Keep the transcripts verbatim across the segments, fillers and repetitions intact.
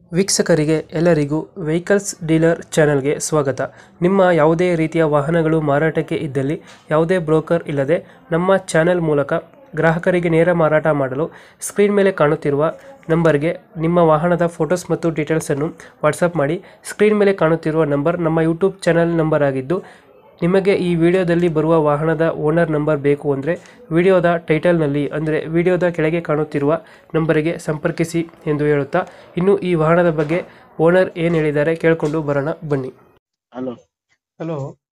ವೀಕ್ಷಕರಿಗೆ ಎಲ್ಲರಿಗೂ vehicles dealer ಚಾನೆಲ್ಗೆ ಸ್ವಾಗತ. ನಿಮ್ಮ ಯಾವುದೇ ರೀತಿಯ ವಾಹನಗಳು ಮಾರಾಟಕ್ಕೆ ಇದ್ದಲ್ಲಿ ಯಾವುದೇ ಬ್ರೋಕರ್ ಇಲ್ಲದೆ ನಮ್ಮ ಚಾನೆಲ್ ಮೂಲಕ ಗ್ರಾಹಕರಿಗೆ ನೇರ ಮಾರಾಟ ಮಾಡಲು ಸ್ಕ್ರೀನ್ ಮೇಲೆ ಕಾಣುತ್ತಿರುವ ನಂಬರ್ಗೆ ನಿಮ್ಮ ವಾಹನದ ಫೋಟೋಸ್ ಮತ್ತು ಡೀಟೇಲ್ಸನ್ನು ವಾಟ್ಸಪ್ ಮಾಡಿ. ಸ್ಕ್ರೀನ್ ಮೇಲೆ ಕಾಣುತ್ತಿರುವ ನಂಬರ್ ನಮ್ಮ ಯೂಟ್ಯೂಬ್ ಚಾನೆಲ್ ನಂಬರ್ ಆಗಿದ್ದು, ನಿಮಗೆ ಈ ವಿಡಿಯೋದಲ್ಲಿ ಬರುವ ವಾಹನದ ಓನರ್ ನಂಬರ್ ಬೇಕು ಅಂದರೆ ವಿಡಿಯೋದ ಟೈಟಲ್ನಲ್ಲಿ ಅಂದರೆ ವಿಡಿಯೋದ ಕೆಳಗೆ ಕಾಣುತ್ತಿರುವ ನಂಬರಿಗೆ ಸಂಪರ್ಕಿಸಿ ಎಂದು ಹೇಳುತ್ತಾ, ಇನ್ನು ಈ ವಾಹನದ ಬಗ್ಗೆ ಓನರ್ ಏನು ಹೇಳಿದ್ದಾರೆ ಕೇಳಿಕೊಂಡು ಬರೋಣ ಬನ್ನಿ. ಹಲೋ ಹಲೋ,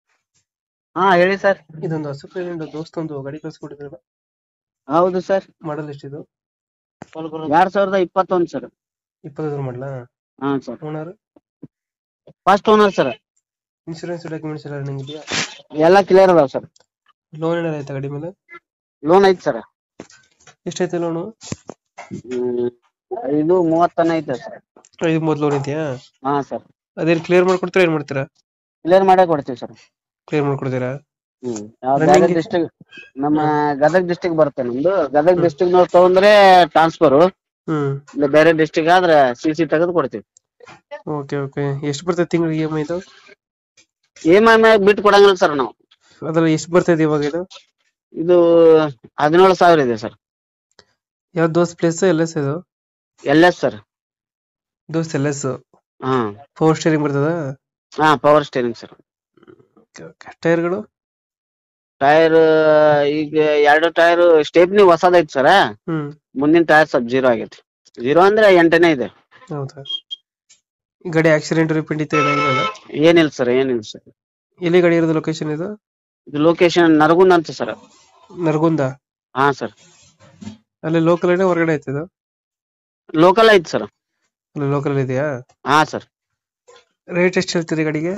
ಹಾ ಹೇಳಿ ಸರ್. ಇದೊಂದು ಹಸುಪ್ರೇಮಿಯಿಂದ ದೋಸ್ತೊಂದು ಗಾಡಿ ಕಳಿಸ್ಕೊಟ್ಟಿದ್ರಲ್ಲ, ಹೌದು ಸರ್. ಮಾಡಲ್ ಎಷ್ಟಿದು? ಎರಡ್ ಸಾವಿರದ ಇಪ್ಪತ್ತೊಂದು ಸರ್. ಇಪ್ಪತ್ತೈದು ಮಾಡಲ. ಹಾ sir. Owner, first owner sir. Insurance documents ಎಲ್ಲ ರನ್ನಿಂಗ್ ಇದೆಯಾ? ಎಲ್ಲ ಕ್ಲಿಯರ್ ಅದಾವ ಸರ್. ಲೋನ್ ಏನಾರ ಆಯ್ತಾ ಗಾಡಿ ಮೇಲೆ? ಲೋನ್ ಐತಿ ಸರ್. ಎಷ್ಟೈತೆ ಲೋನು? ಹ್ಮ್ ಇದು ಮೂವತ್ತನ ಐತೆ ಸರ್. ಐದು ಮೂವತ್ತು ಲೋನ್ ಇದೆಯಾ? ಹಾ ಸರ್. ಅದೇನು ಕ್ಲಿಯರ್ ಮಾಡ್ಕೊಡ್ತೀರಾ, ಏನ್ ಮಾಡ್ತೀರಾ? ಕ್ಲಿಯರ್ ಮಾಡೇ ಕೊಡ್ತೀವಿ ಸರ್. ಕ್ಲಿಯರ್ ಮಾಡ್ಕೊಡ್ತೀರಾ? ಹ್ಮ್ ಯಾವ ಬೇರೆ ಡಿಸ್ಟ್ರಿಕ್ಟ್, ನಮ್ಮ ಗದಗ ಡಿಸ್ಟ್ರಿಕ್ಟ್ ಬರುತ್ತೆ ನಮ್ದು. ಗದಗ ಡಿಸ್ಟ್ರಿಕ್ಟ್ ನಾವು ತಗೊಂಡ್ರೆ ಟ್ರಾನ್ಸ್ಫರ್, ಹ್ಮ್ ಇಲ್ಲ ಬೇರೆ ಡಿಸ್ಟ್ರಿಕ್ಟ್ ಆದ್ರೆ ಸಿ ಸಿ ತೆಗೆದು ಕೊಡ್ತೀವಿ. Okay okay. ಎಷ್ಟು ಬರ್ತದೆ ತಿಂಗಳಿಗೆ ಇ ಎಮ್ ಐ ಇದು? ಇ ಎಮ್ ಐ ಮ್ಯಾಗ ಬಿಟ್ಟು ಕೊಡಂಗಿಲ್ಲ ಸರ್ ನಾವು. ಅದ್ರಲ್ಲಿ ಎಷ್ಟು ಬರ್ತದೆ ಇವಾಗ ಇದು? ಇದು ಹದಿನೇಳು ಸಾವಿರ ಇದೆ ಸರ್. ಯಾವ ದೋಸ್ ಪ್ಲೇಸ್ ಎಲ್ ಎಸ್ ಇದು? L S sir. ದೋಸ್ ಎಲ್ ಎಸ್. ಹಾ ಪವರ್ ಸ್ಟೇರಿಂಗ್ ಬರ್ತದ? ಹಾ ಪವರ್ ಸ್ಟೇರಿಂಗ್ ಸರ್. ಟೈರ್ಗಳು? ಟೈರ್ ಈಗ ಎರಡು ಟೈರ್ ಸ್ಟೇಪ್ನಿ ಹೊಸದೈತಿ ಸರ್. ಹ್ಮ್ ಮುಂದಿನ ಟೈರ್ ಸ್ವಲ್ಪ ಜೀರೋ ಆಗೈತಿ. ಜೀರೋ ಅಂದ್ರೆ ಎಂಟನೇ ಇದೆ. ಹೌದಾ? ಈ ಗಾಡಿ ಆಕ್ಸಿಡೆಂಟ್ ರಿಪೇಂಟ್ ಇತ್ತು ಏನಾಗಿಲ್ಲ? ಏನಿಲ್ಲ ಸರ್, ಏನಿಲ್ಲ ಸರ್. ಎಲ್ಲಿ ಗಾಡಿ ಇರೋದು ಲೊಕೇಶನ್ ಇದು? ಇದು ಲೊಕೇಶನ್ ನರಗುಂದ ಅಂತ ಸರ್. ನರಗುಂದ? ಹಾ ಸರ್. ಅಲ್ಲಿ ಲೋಕಲ್ ಏನೋ ಹೊರಗಡೆ ಐತೆ ಇದು? ಲೋಕಲ್ ಐತಿ ಸರ್. ಅಲ್ಲಿ ಲೋಕಲ್ ಇದೆಯಾ? ಹಾ ಸರ್. ರೇಟ್ ಎಷ್ಟು ಹೇಳ್ತೀರಿ ಗಾಡಿಗೆ?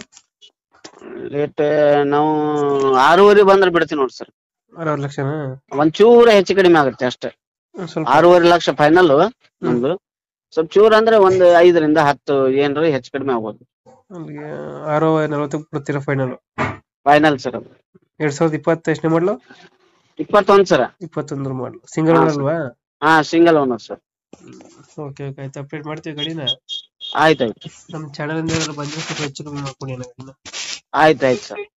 ರೇಟ್ ನಾವು ಆರೂವರೆ ಬಂದ್ರೆ ಬಿಡ್ತೀವಿ ನೋಡಿ ಸರ್. ಆರೂವರೆ ಲಕ್ಷನಾ? ಒಂಚೂರ ಹೆಚ್ಚು ಕಡಿಮೆ ಆಗುತ್ತೆ ಅಷ್ಟೇ. ಸ್ವಲ್ಪ ಆರೂವರೆ ಲಕ್ಷ ಫೈನಲ್ ನಮ್ದು. ಸ್ವಲ್ಪ ಚೂರ್ ಅಂದ್ರೆ ಒಂದ್ ಐದರಿಂದ ಹತ್ತು ಏನ್ರ ಹೆಚ್ಚು ಕಡಿಮೆ ಆಗ್ಬೋದು. ಅಲ್ಲಿಗೆ ಆರು ನಲ್ವತ್ತಕ್ಕೆ ಕೊಡ್ತೀರಾ ಫೈನಲ್? Final sir. ಅದು ಎರಡ್ ಸಾವಿರದ ಇಪ್ಪತ್ತ ಎಷ್ಟನೇ ಮಾಡಲು? ಇಪ್ಪತ್ತೊಂದು ಸರ್. ಇಪ್ಪತ್ತೊಂದ್ರ ಮಾಡಲು. ಸಿಂಗಲ್ ಓನರ್ ಅಲ್ವಾ? ಹಾ single owner sir. Okay okay, ಆಯ್ತು. ಅಪ್ಡೇಟ್ ಮಾಡ್ತೀವಿ ಗಾಡಿನ. ಆಯ್ತಾಯ್ತು. ನಮ್ಮ ಚಾನಲ್ ಇಂದ ಬಂದ್ರೆ ಸ್ವಲ್ಪ ಹೆಚ್ಚು ಕಮ್ಮಿ ಮಾಡ್ಕೊಡಿ. ಆಯ್ತಾಯ್ತು ಸರ್.